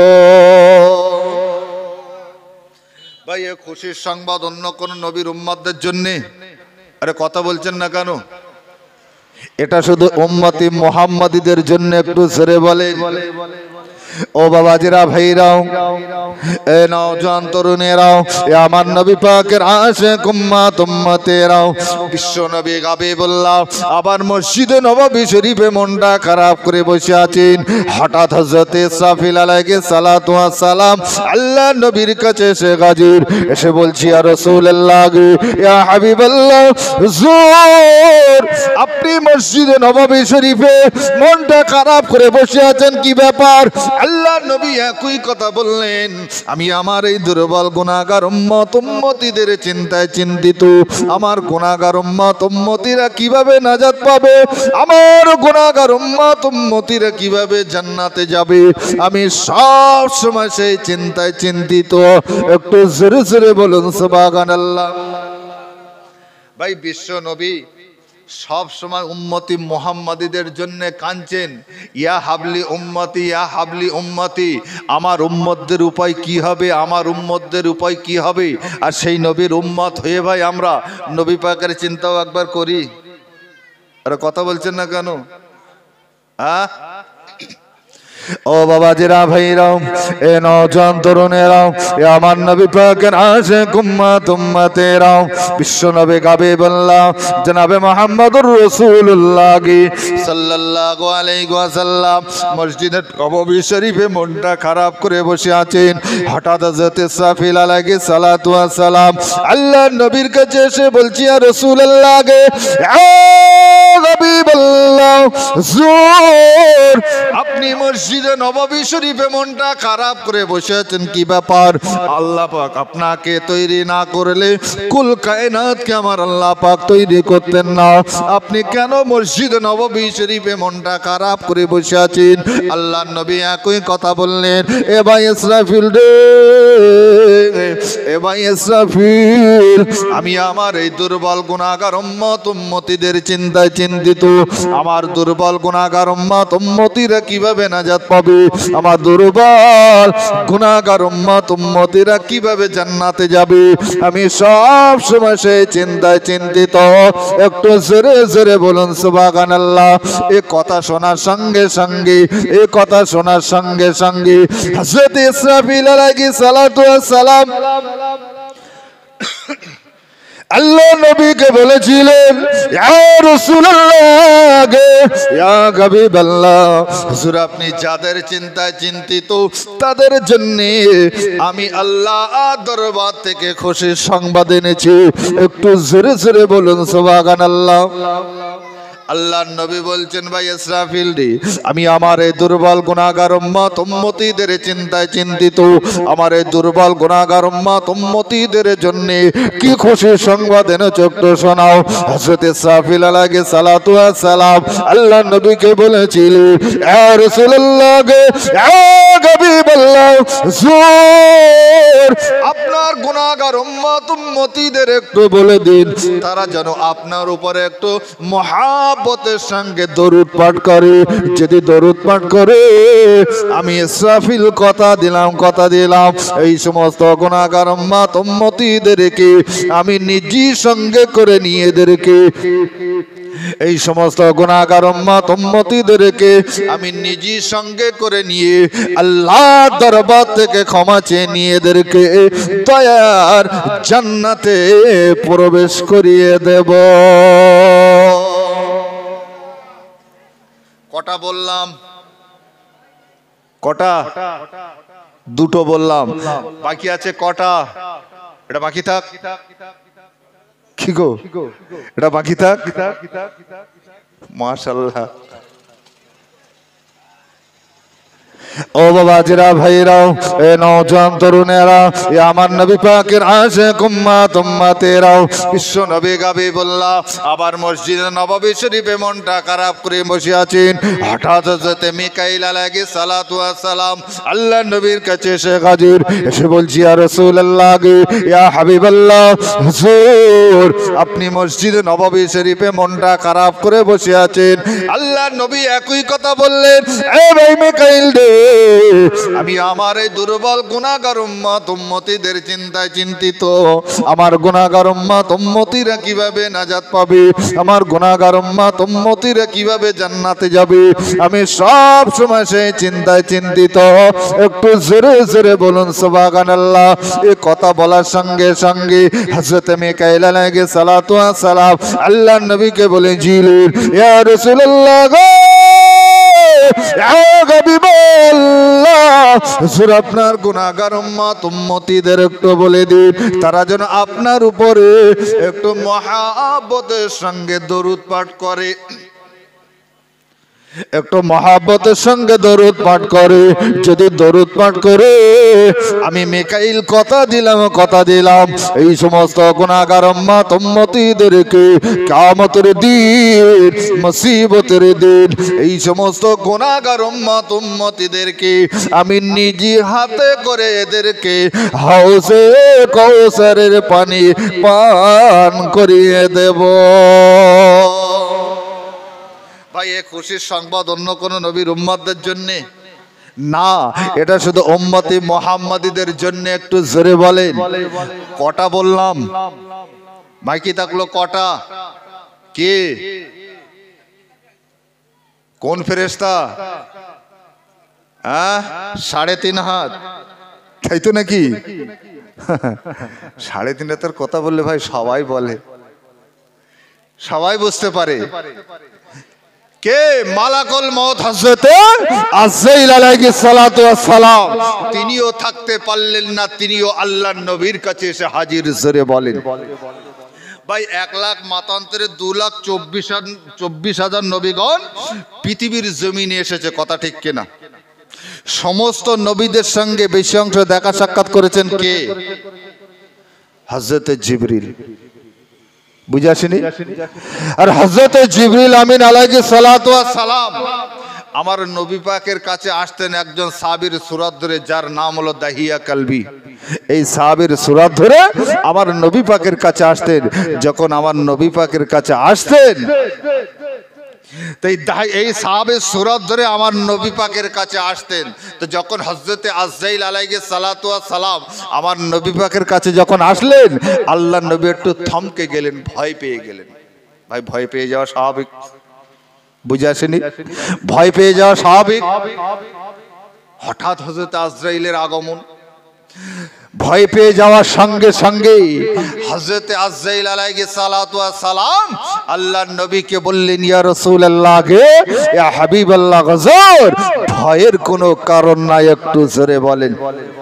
ভাই, এ খুশির সংবাদ অন্য কোন নবীর উম্মতদের জন্য? আরে কথা বলছেন না কেন? এটা শুধু উম্মতি মুহাম্মাদীদের জন্য। একটু জোরে বলে। ও বাবাজিরা ভাইরাও, এ নওজোয়ান তরুণেরাও, এ আমার নবী পাকের আশিক উম্মত উম্মতেরাও, বিশ্ব নবী হাবিবুল্লাহ আবার মসজিদে নববী শরীফে মনটা খারাপ করে বসে আছেন। হঠাৎ হযরত ইসরাফিল আলাইহিস সালাতু ওয়াস সালাম আল্লাহ নবীর কাছে এসে হাজির, এসে বলছি ইয়া রাসূলুল্লাহ, ইয়া হাবিবাল্লাহ, হুজুর আপনি মসজিদে নববী শরীফে মনটা খারাপ করে বসে আছেন, কি ব্যাপার? আল্লাহ নবী একই কথা বললেন, আমি আমার এই দুর্বল গুনাহগার উম্মত উম্মতিদের চিন্তায় চিন্তিত। আমার গুনাহগার উম্মত উম্মতিরা কিভাবে নাজাত পাবে, আমার গুনাহগার উম্মত উম্মতিরা কিভাবে জান্নাতে যাবে, আমি সব সময় সেই চিন্তায় চিন্তিত। একটু জোরে জোরে বলুন সুবহানাল্লাহ। ভাই বিশ্ব নবী সব সময় উম্মতি মুহাম্মাদীদের জন্য কাঁদছেন, ইয়া হাবলি উম্মতি, ইয়া হাবলি উম্মতি, আমার উম্মতদের উপায় কি হবে, আমার উম্মতদের উপায় কি হবে। আর সেই নবীর উম্মত হয়ে ভাই আমরা নবী পাকের চিন্তাও একবার করি। আরে কথা বলছেন না কেন? হ্যাঁ ও বাবাজিরা ভাইরাও, এ নওজোয়ান তরুণেরাও, এ আমার নবী পাকের আশিক উম্মত উম্মতেরাও, বিশ্ব নবী হাবিবুল্লাহ জনাবে মুহাম্মদুর রাসূলুল্লাহ সাল্লাল্লাহু আলাইহি ওয়াসাল্লাম মসজিদে নববী শরীফে মনটা খারাপ করে বসে আছেন। হঠাৎ হযরত ইসরাফিল আলাইহিস সালাতু ওয়াস সালাম আল্লাহ নবীর কাছে এসে বলছি, ইয়া রাসূলুল্লাহ, ইয়া হাবিবাল্লাহ, হুজুর আপনি মসজিদে নববী শরীফে মনটা খারাপ করে বসে আছেন, কি ব্যাপার? আল্লাহ পাক আপনাকে তৈরি না করলে কুল কায়নাতকে আমার আল্লাহ পাক তৈরি করতেন না, আপনি কেন মসজিদে নববী শরীফে মনটা খারাপ করে বসে আছেন? আল্লাহর নবী একই কথা বললেন, এ ভাই ইসরাফিল রে, এ ভাই ইসরাফিল, আমি আমার এই দুর্বল গুনাহগার উম্মত উম্মতিদের চিন্তায় চিন্তিত। আমার দুর্বল গুনাহগার উম্মত উম্মতিরা কিভাবে নাজাত পাবে, আমার দুর্বল গুনাহগার উম্মত উম্মতিরা কিভাবে জান্নাতে যাবে, আমি সব সময় সেই চিন্তায় চিন্তিত। একটু জোরে জোরে বলুন সুবহানাল্লাহ। এই কথা শোনার সঙ্গে সঙ্গে এই কথা শোনার সঙ্গে সঙ্গে হযরত ইসরাফিল আলাইহিস সালাতু ওয়াস সালাম আল্লাহ নবীকে বলেছিলেন, ইয়া রাসূলুল্লাহ, ইয়া হাবিবাল্লাহ, হুজুর আপনি যাদের চিন্তায় চিন্তিত তাদের জন্য আমি আল্লাহ দরবার থেকে খুশির সংবাদ এনেছি। একটু জোরে জোরে বলুন সুবহানাল্লাহ। আল্লাহর নবী বলছেন, ভাই ইসরাফিল রে, আমি আমার এই দুর্বল গুনাহগার উম্মত উম্মতিদের চিন্তায় চিন্তিত। আমার এই দুর্বল গুনাহগার উম্মত উম্মতিদের জন্য কি খুশির সংবাদ এনেছো একটু শোনাও। হযরত ইসরাফিল আলাইহিস সালাতু ওয়াস সালাম আল্লাহর নবীকে বলেছিলেন, ইয়া রাসূলুল্লাহ, ইয়া হাবিবাল্লাহ, হুজুর আপনার গুনাহগার উম্মত উম্মতিদের একটু বলে দিন তারা যেন আপনার উপরে একটু মহাব্বতের সঙ্গে দরুদ পাঠ করে। যদি দরুদ পাঠ করে আমি ইসরাফিল কথা দিলাম কথা দিলাম এই সমস্ত গুনাহগার উম্মত উম্মতিদেরকে আমি নিজেই সঙ্গে করে নিয়ে এদেরকে এই সমস্ত গুনাহগার উম্মত উম্মতিদেরকে আমি নিজেই সঙ্গে করে নিয়ে আল্লাহ দরবার থেকে ক্ষমা চেয়ে নিয়ে এদেরকে দয়ার জান্নাতে প্রবেশ করিয়ে দেব। কটা বললাম? কটা? দুটো বললাম, বাকি আছে কটা? এটা বাকি থাক। কি গো, এটা বাকি থাক। মাশাআল্লাহ। ও বাবাজিরা ভাইরাও, এ নওজোয়ান তরুণেরা, এ আমার নবী পাকের আশিক উম্মত উম্মতেরাও, বিশ্ব নবী হাবিবুল্লাহ আবার মসজিদে নববী শরীফে মনটা খারাপ করে বসে আছেন। হঠাৎ হযরত মিকাইল আলাইহিস সালাতু ওয়াস সালাম আল্লাহর নবীর কাছে এসে হাজির, এসে বলছি, ইয়া রাসূলুল্লাহ, ইয়া হাবিবাল্লাহ, হুজুর আপনি মসজিদে নববী শরীফে মনটা খারাপ করে বসে আছেন। আল্লাহর নবী একই কথা বললেন, এ ভাই মিকাইল রে, আমি আমার এই দুর্বল গুনাহগার উম্মত উম্মতিদের চিন্তায় চিন্তিত। আমার গুনাহগার উম্মত উম্মতিরা কিভাবে নাজাত পাবে, আমার গুনাহগার উম্মত উম্মতিরা কিভাবে জান্নাতে যাবে, আমি সব সময় সেই চিন্তায় চিন্তিত। একটু জোরে জোরে বলুন সুবহানাল্লাহ। এই কথা বলার সঙ্গে সঙ্গে হযরত মিকাইল আলাইহিস সালাতু ওয়াস সালাম আল্লাহর নবীকে বলে জিলিল ইয়া রাসূলুল্লাহ গো, আপনার গুনাহগার উম্মত উম্মতিদের একটু বলে দিন, তারা যেন আপনার উপরে একটু মহাব্বতের সঙ্গে দরুদ পাঠ করে, একটু মহাব্বতের সঙ্গে দরুদ পাঠ করে। যদি দরুদ পাঠ করে, আমি মিকাইল কথা দিলাম কথা দিলাম এই সমস্ত গুনাহগার উম্মত উম্মতিদেরকে কিয়ামতের দিন, মুসিবতের দিন এই সমস্ত গুনাহগার উম্মত উম্মতিদেরকে আমি নিজে হাতে করে এদেরকে হাউজে কাউসারের পানি পান করিয়ে দেব। ভাই, এ খুশির সংবাদ অন্য কোন নবীর উম্মতদের জন্য না, এটা শুধু উম্মতি মুহাম্মাদীদের জন্য। একটু জোরে বলেন কটা বললাম? মাইকি থাকলো কটা? কে? কোন ফেরেশতা? হ্যাঁ, সাড়ে তিন হাত, তাই তো নাকি? সাড়ে তিন হাতের কথা বললে ভাই সবাই বলে, সবাই বুঝতে পারে। কে? মালাকুল মউত হযরত আজরাইল আলাইহিস সালাতু ওয়াস সালাম। তিনিও থাকতে পারলেন না, তিনিও আল্লাহর নবীর কাছে এসে হাজির। জোরে বলেন ভাই, এক লাখ মাতান্তরে দু লাখ চব্বিশ চব্বিশ হাজার নবীগণ পৃথিবীর জমিনে এসেছে, কথা ঠিক কিনা? সমস্ত নবীদের সঙ্গে বেশি অংশ দেখা সাক্ষাৎ করেছেন কে? হযরত জিবরিল। বুঝে আসেনি? আর হযরত জিবরিল আমিন আলাইহিস সালাতু ওয়াস সালাম আমার নবী পাকের কাছে আসতেন একজন সাহাবীর সুরাত ধরে, যার নাম হলো দাহিয়া কালবি। এই সাহাবীর সুরাত ধরে আমার নবী পাকের কাছে আসতেন। যখন আমার নবী পাকের কাছে আসতেন, তাই এই সাহাবের সুরাত ধরে আমার নবী পাকের কাছে আসতেন। তো যখন হযরতে আজরাইল আলাইহিস সালাতু ওয়াস সালাম আমার নবী পাকের কাছে যখন আসলেন, আল্লাহর নবী একটু থমকে গেলেন, ভয় পেয়ে গেলেন। ভাই, ভয় পেয়ে যাওয়া স্বাভাবিক। বুঝে আসেনি? ভয় পেয়ে যাওয়া স্বাভাবিক। হঠাৎ হযরতে আজরাইলের আগমন, ভয় পেয়ে যাওয়ার সঙ্গে সঙ্গে হযরতে আজরাইল আলাইহিস সালাতু ওয়াস সালাম আল্লাহর নবীকে বললেন, ইয়া রাসূলুল্লাহ গে, ইয়া হাবিবাল্লাহ গজর, ভয়ের কোনো কারণ নাই। একটু জোরে বলেন।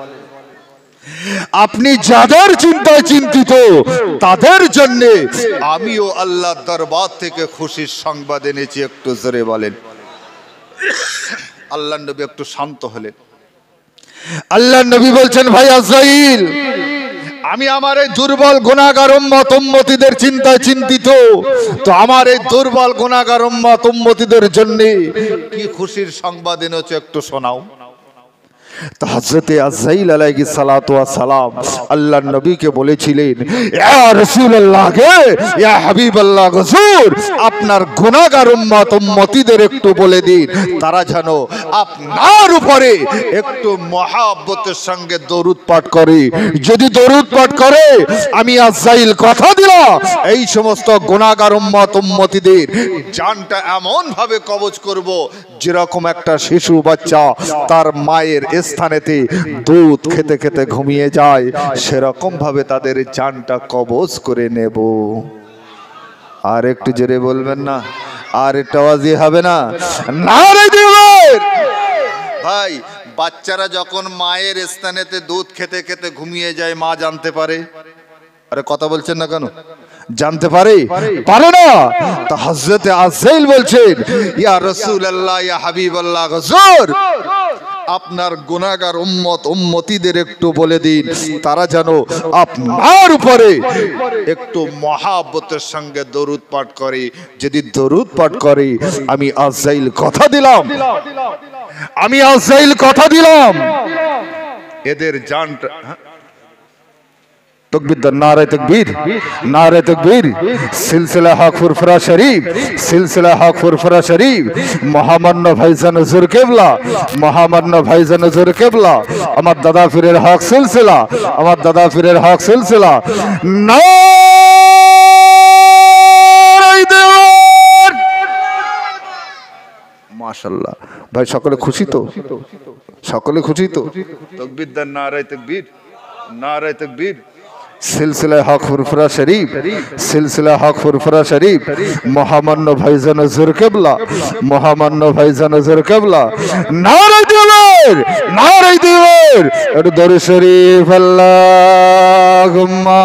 আপনি যাদের চিন্তায় চিন্তিত তাদের জন্য আমিও আল্লাহর দরবার থেকে খুশির সংবাদ এনেছি। একটু জোরে বলেন। আল্লাহর নবী একটু শান্ত হলেন। আল্লাহর নবী বলছেন, ভাই আজরাইল, আমি আমার এই দুর্বল গুনাহগার উম্মত উম্মতিদের চিন্তায় চিন্তিত। তো আমার এই দুর্বল গুনাহগার উম্মত উম্মতিদের জন্য কি খুশির সংবাদ এনেছো, একটু শোনাও। তো হযরতে আজরাইল আলাইহিস সালাতু ওয়াস সালাম আল্লাহর নবীকে বলেছিলেন, ইয়া রাসূলুল্লাহ গে, ইয়া হাবিবাল্লাহ হুজুর, আপনার গুনাহগার উম্মত উম্মতিদের একটু বলে দিন, তারা যেন আপনার উপরে একটু মহব্বতের সঙ্গে দরুদ পাঠ করে। যদি দরুদ পাঠ করে, আমি আজরাইল কথা দিলাম, এই সমস্ত গুনাহগার উম্মত উম্মতিদের জানটা এমন ভাবে কবজ করব, যেরকম একটা শিশু বাচ্চা তার মায়ের স্থানেতে দুধ খেতে খেতে ঘুমিয়ে যায়, সেরকম ভাবে তাদের জানটা কবজ করে নেব। আর একটু জোরে বলবেন না? আর একটু আওয়াজই হবে না? নারে দিবেন। ভাই, বাচ্চারা যখন মায়ের স্থানেতে দুধ খেতে খেতে ঘুমিয়ে যায়, মা জানতে পারে? আরে কথা বলছেন না কেন? জানতে পারে? পারে না। তো হযরতে আজরাইল বলছেন, ইয়া রাসূলুল্লাহ, ইয়া হাবিবাল্লাহ হুজুর, আপনার গুনাহগার উম্মত উম্মতিদের একটু বলে দিন, তারা যেন আপনার উপরে একটু মহব্বতের সঙ্গে দরুদ পাঠ করে। যদি দরুদ পাঠ করে, আমি আজরাইল কথা দিলাম, আমি আজরাইল কথা দিলাম, এদের জানটা তকবীর দেন, নারে তকবীর, নারে তকবীর। সিলসিলা হক ফুরফুরা শরীফ, সিলসিলা হক ফুরফুরা শরীফ, মহামান্য ভাইজান হুজুর কেবলা, মহামান্য ভাইজান হুজুর কেবলা, আমার দাদা পীরের হক সিলসিলা, আমার দাদা পীরের হক সিলসিলা। নারে দেওয়ার। মাশাআল্লাহ ভাই, সকলে খুশি তো? সকলে খুশি তো? তকবীর দেন, নারে তকবীর, নারে তকবীর। সিলসিলা হক ফুরফুরা শরীফ, সিলসিলা হক ফুরফুরা শরীফ, মহামান্য ভাইজান হুজুর কেবলা, মহামান্য ভাইজান হুজুর কেবলা। নারে দিওয়ার, নারে দিওয়ার। একটু দরুদ শরীফ আল্লাহুম্মা।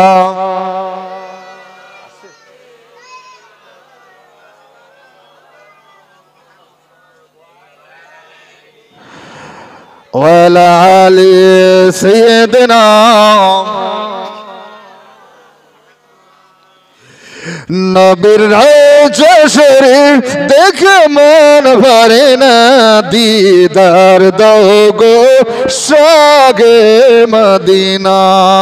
ওয়ালা আলি সাইয়্যিদিনা। নবীর রওজা শরীফ দেখে মন ভরে না, দিদার দাও গো সাগে মদিনা।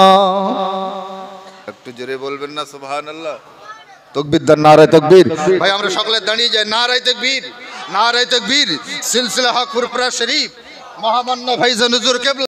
একটু জোরে বলবেন না সুবহানাল্লাহ? তকবীর দেন, নারে তকবীর। ভাই আমরা সকলে দাঁড়িয়ে যাই, নারে তকবীর, নারে তকবীর। সিলসিলা হক ফুরফুরা শরীফ, মহামান্য ভাইজান হুজুর কেবলা।